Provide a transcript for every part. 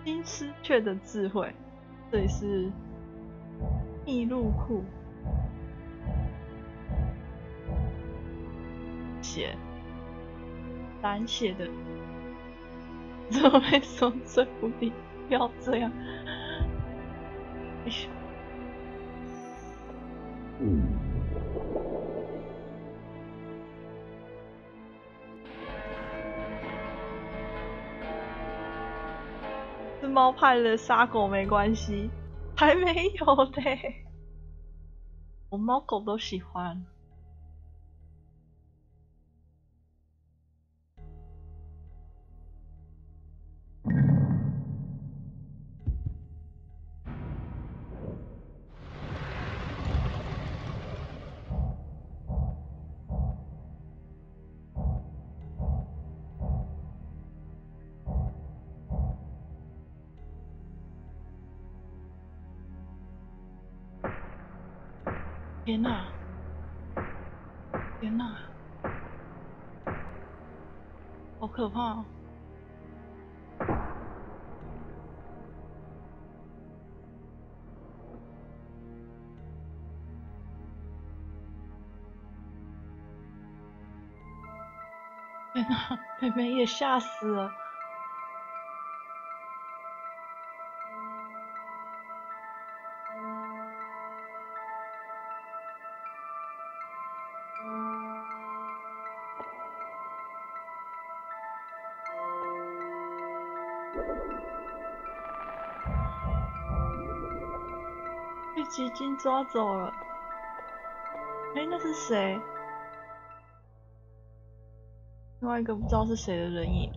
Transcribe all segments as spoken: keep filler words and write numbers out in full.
新失却的智慧，这里是密录库。血，蓝血的，怎么会说最无敌？不要这样！哎呦，是猫派的杀狗没关系，还没有嘞，我猫狗都喜欢。天哪！天哪！好可怕哦！天哪！妹妹也吓死了。被基金抓走了。哎，那是谁？另外一个不知道是谁的人影。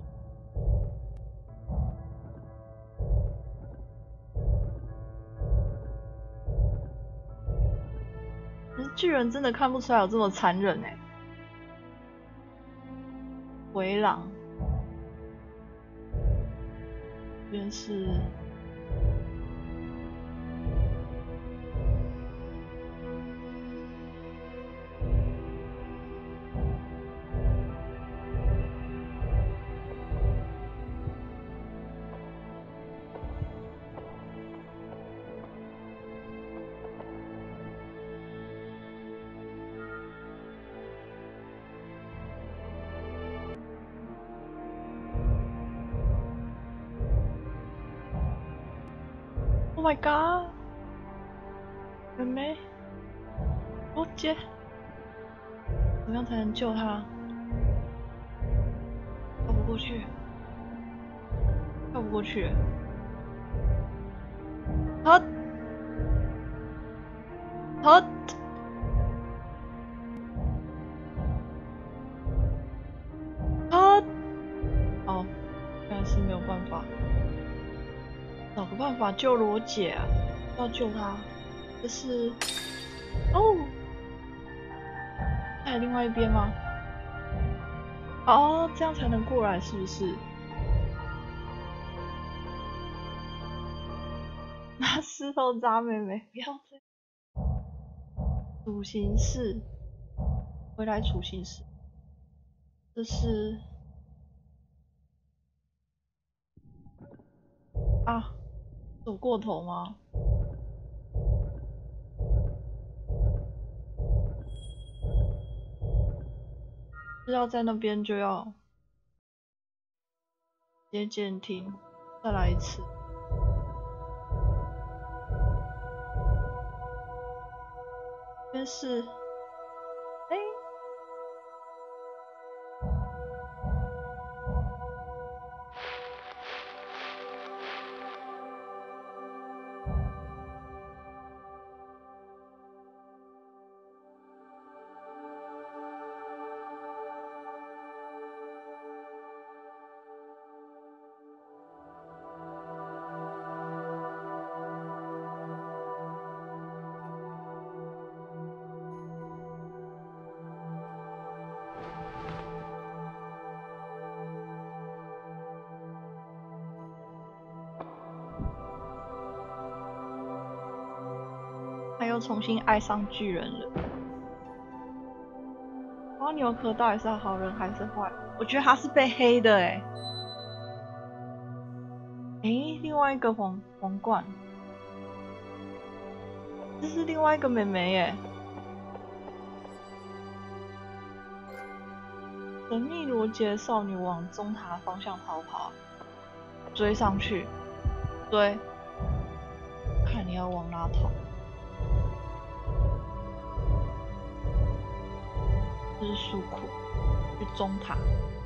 可是巨人真的看不出来有这么残忍哎。回廊，这边是。Oh my god！ 妹妹，我姐，怎么样才能救她？跳不过去，跳不过去。好，好，好，哦，看来是没有办法。找个办法救罗姐啊！要救她，这是哦，还有另外一边吗？哦，这样才能过来，是不是？拿石头砸妹妹，不要这样。处刑室，回来处刑室。这是啊，走过头吗？是要在那边就要接监听，再来一次。真是，哎、欸，他又重新爱上巨人了。蜗牛壳到底是好人还是坏人？我觉得他是被黑的哎、欸。 诶，另外一个皇皇冠，这是另外一个妹妹耶。神秘罗杰少女往中塔方向逃跑，追上去，追，看你要往哪逃。这是树库，去中塔。